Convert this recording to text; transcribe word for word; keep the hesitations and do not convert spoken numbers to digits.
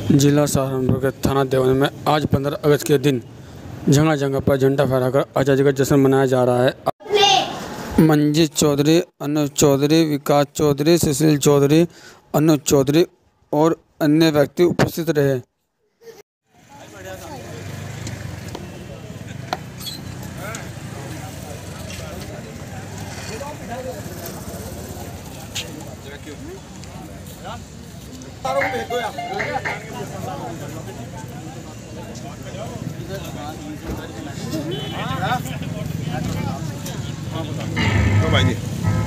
जिला सहारनपुर के थाना देवन में आज पंद्रह अगस्त के दिन जगह जगह पर झंडा फहराकर आज़ादी का जश्न मनाया जा रहा है। मंजीत चौधरी, अनुज चौधरी, विकास चौधरी, सुशील चौधरी, अनुज चौधरी और अन्य व्यक्ति उपस्थित रहे। तो भाई जी